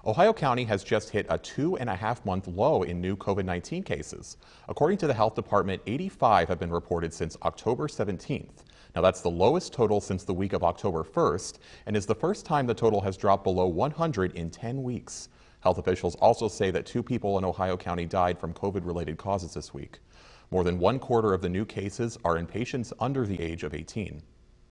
Ohio County has just hit a 2.5-month low in new COVID-19 cases. According to the health department, 85 have been reported since October 17th. Now that's the lowest total since the week of October 1st and is the first time the total has dropped below 100 in 10 weeks. Health officials also say that 2 people in Ohio County died from COVID-related causes this week. More than 1/4 of the new cases are in patients under the age of 18.